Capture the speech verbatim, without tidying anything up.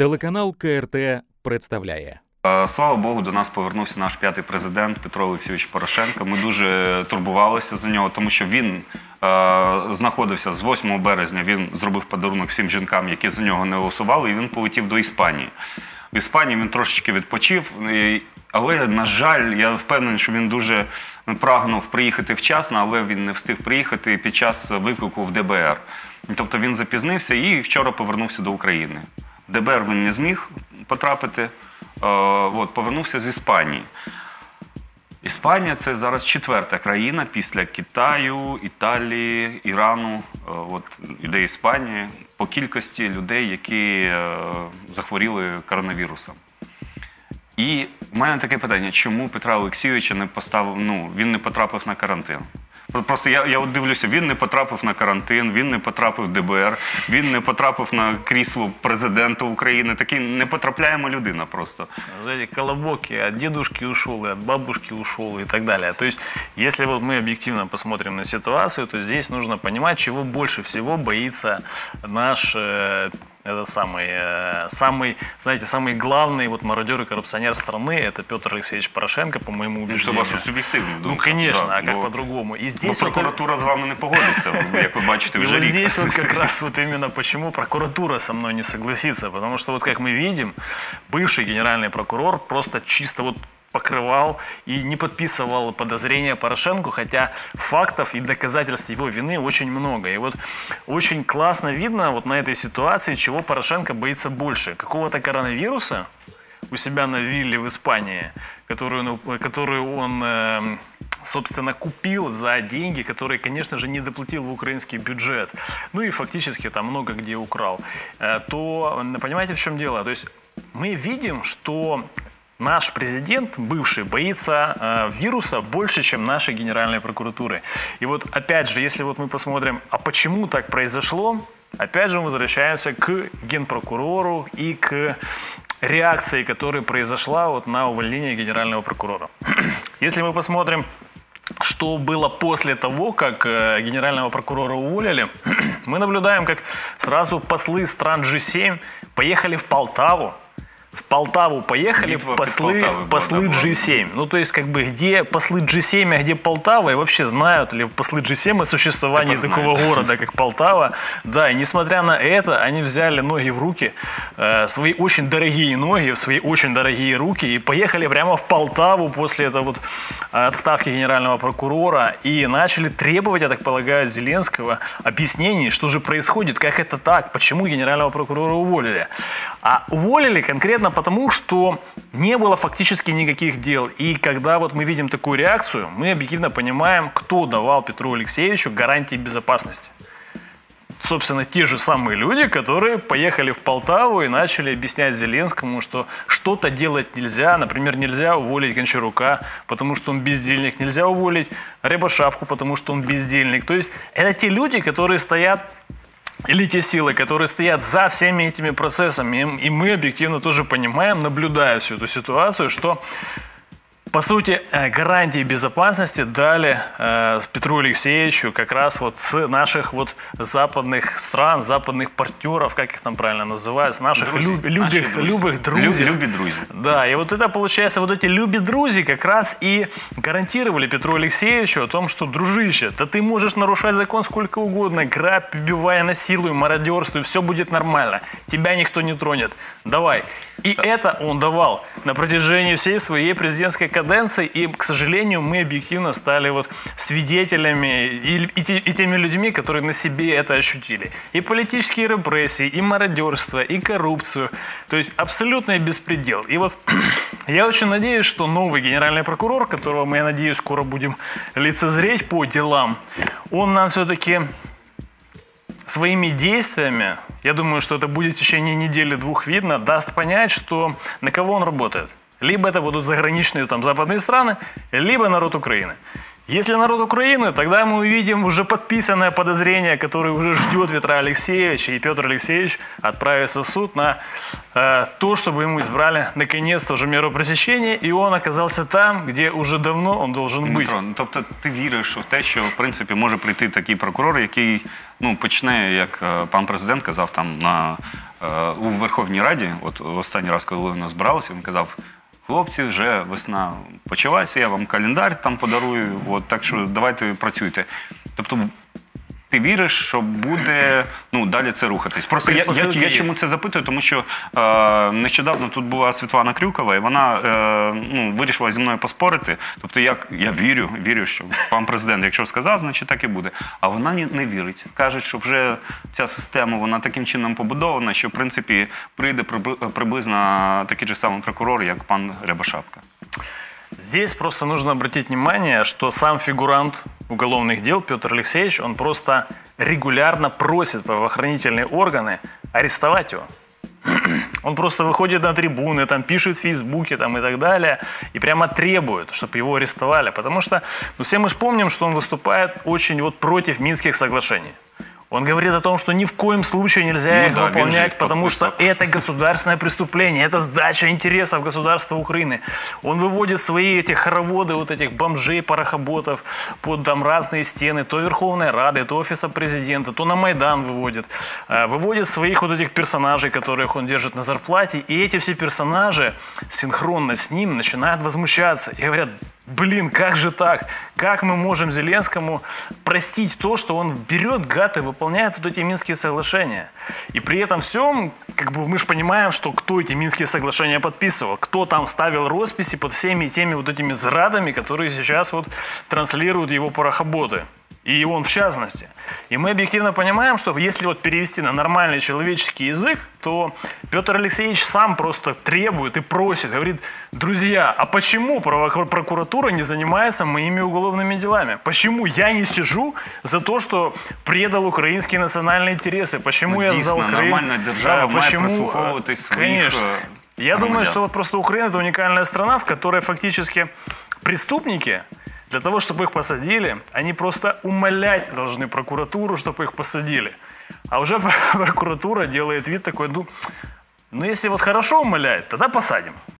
Телеканал К Р Т представляє. Слава Богу, до нас повернувся наш п'ятий президент Петро Олексійович Порошенко. Ми дуже турбувалися за нього, тому що він е, знаходився з восьмого березня, він зробив подарунок всім жінкам, які за нього не голосували, і він полетів до Іспанії. В Іспанії він трошечки відпочив, і, але, на жаль, я впевнений, що він дуже прагнув приїхати вчасно, але він не встиг приїхати під час виклику в Д Б Р. Тобто він запізнився і вчора повернувся до України. В Д Б Р він не зміг потрапити. От, повернувся з Іспанії. Іспанія – це зараз четверта країна після Китаю, Італії, Ірану. От, іде Іспанія по кількості людей, які захворіли коронавірусом. І в мене таке питання, чому Петра Олексійовича не поставив, ну, він не потрапив на карантин? Просто я, я от дивлюся, він не потрапив на карантин, він не потрапив в Д Б Р, він не потрапив на крісло президента України. Такий непотрапляема людина просто. Знаете, колобок от дедушки ушел, и от бабушки ушел и так далее. То есть, если вот мы объективно посмотрим на ситуацию, то здесь нужно понимать, чего больше всего боится наш... Э, Это самый, э, самый, знаете, самый главный вот мародер и коррупционер страны – это Петр Алексеевич Порошенко, по моему убеждению. Ну, це ваша суб'єктивна думка. Ну, конечно, да, а как бо, по-другому? И здесь бо вот, прокуратура з вами не погодиться, як ви бачите, вже рік. И вот здесь вот как раз вот именно почему прокуратура со мной не согласится. Потому что вот как мы видим, бывший генеральный прокурор просто чисто вот покрывал и не подписывал подозрения Порошенко, хотя фактов и доказательств его вины очень много. И вот очень классно видно вот на этой ситуации, чего Порошенко боится больше. Какого-то коронавируса у себя на вилле в Испании, которую, которую он, собственно, купил за деньги, которые, конечно же, не доплатил в украинский бюджет, ну и фактически там много где украл, то понимаете, в чем дело? То есть мы видим, что наш президент, бывший, боится э, вируса больше, чем нашей Генеральной прокуратуры. И вот опять же, если вот мы посмотрим, а почему так произошло, опять же мы возвращаемся к генпрокурору и к реакции, которая произошла вот на увольнение генерального прокурора. Если мы посмотрим, что было после того, как э, генерального прокурора уволили, мы наблюдаем, как сразу послы стран Джи семь поехали в Полтаву. В Полтаву поехали послы, послы Джи семь. Ну, то есть, как бы, где послы Джи семь, а где Полтава, и вообще знают ли послы Джи семь о существовании Теперь такого знают. города, как Полтава. Да, и несмотря на это, они взяли ноги в руки, э, свои очень дорогие ноги, в свои очень дорогие руки, и поехали прямо в Полтаву после этого вот отставки генерального прокурора, и начали требовать, я так полагаю, от Зеленского объяснений, что же происходит, как это так, почему генерального прокурора уволили. А уволили конкретно потому, что не было фактически никаких дел. И когда вот мы видим такую реакцию, мы объективно понимаем, кто давал Петру Алексеевичу гарантии безопасности. Собственно, те же самые люди, которые поехали в Полтаву и начали объяснять Зеленскому, что что-то делать нельзя. Например, нельзя уволить Гончарука, потому что он бездельник. Нельзя уволить Рябошапку, потому что он бездельник. То есть это те люди, которые стоят... Или те силы, которые стоят за всеми этими процессами. И мы объективно тоже понимаем, наблюдая всю эту ситуацию, что, по сути, гарантии безопасности дали э, Петру Алексеевичу как раз вот с наших вот западных стран, западных партнеров, как их там правильно называют, с наших друзі, люб, любых, друзі. любых друзей. Любі друзі. Да, и вот это получается, вот эти люби друзі как раз и гарантировали Петру Алексеевичу о том, что, дружище, да ты можешь нарушать закон сколько угодно, грабь, убивай, насилуй, мародерствуй, все будет нормально, тебя никто не тронет, давай. И это он давал на протяжении всей своей президентской каденции, и, к сожалению, мы объективно стали вот свидетелями и, и, те, и теми людьми, которые на себе это ощутили. И политические репрессии, и мародерство, и коррупцию, то есть абсолютный беспредел. И вот я очень надеюсь, что новый генеральный прокурор, которого мы, я надеюсь, скоро будем лицезреть по делам, он нам все-таки своими действиями, я думаю, что это будет в течение недели-двух видно, даст понять, что на кого он работает. Либо это будут заграничные там западные страны, либо народ Украины. Если народ Украины, тогда мы увидим уже подписанное подозрение, которое уже ждет Петра Алексеевича, и Петр Алексеевич отправится в суд на э, то, чтобы ему избрали наконец-то уже меру пресечения, и он оказался там, где уже давно он должен быть. Дмитро, тобто ти віриш в те, що в принципі може прийти такий прокурор, який ну, почне, як пан президент казав, там на е, у Верховній Раді, от останній раз, коли у нас збиралися, він казав: хлопці, вже весна почалася, я вам календар там подарую, от, так що давайте працюйте. Тобто ти віриш, що буде, ну, далі це рухатись. Просто я, я, я чому це запитую, тому що е, нещодавно тут була Світлана Крюкова, і вона е, ну, вирішила зі мною поспорити. Тобто я, я вірю, вірю, що пан президент, якщо сказав, значить так і буде. А вона не, не вірить. Каже, що вже ця система, вона таким чином побудована, що, в принципі, прийде приблизно такий же самий прокурор, як пан Рябошапка. Здесь просто нужно обратить внимание, что сам фигурант уголовных дел Петр Алексеевич, он просто регулярно просит правоохранительные органы арестовать его. Он просто выходит на трибуны, там, пишет в Фейсбуке там, и так далее, и прямо требует, чтобы его арестовали. Потому что ну, все мы же помним, что он выступает очень вот против Минских соглашений. Он говорит о том, что ни в коем случае нельзя ну, их да, выполнять, потому что это государственное преступление, это сдача интересов государства Украины. Он выводит свои эти хороводы, вот этих бомжей, парохоботов под там разные стены, то Верховной Рады, то Офиса Президента, то на Майдан выводит. Выводит своих вот этих персонажей, которых он держит на зарплате, и эти все персонажи синхронно с ним начинают возмущаться и говорят: блин, как же так? Как мы можем Зеленскому простить то, что он берет, гад, и выполняет вот эти Минские соглашения? И при этом всем, как бы мы же понимаем, что кто эти Минские соглашения подписывал, кто там ставил росписи под всеми теми вот этими зрадами, которые сейчас вот транслируют его парохоботы. И он в частности. И мы объективно понимаем, что если вот перевести на нормальный человеческий язык, то Петр Алексеевич сам просто требует и просит, говорит: друзья, а почему прокуратура не занимается моими уголовными делами? Почему я не сижу за то, что предал украинские национальные интересы? Почему ну, я сдал Крым? Нормальная держава, да, почему? Конечно. Я думаю, что вот просто Украина — это уникальная страна, в которой фактически преступники, для того, чтобы их посадили, они просто умолять должны прокуратуру, чтобы их посадили. А уже прокуратура делает вид такой: ну, ну если вот хорошо умоляет, тогда посадим.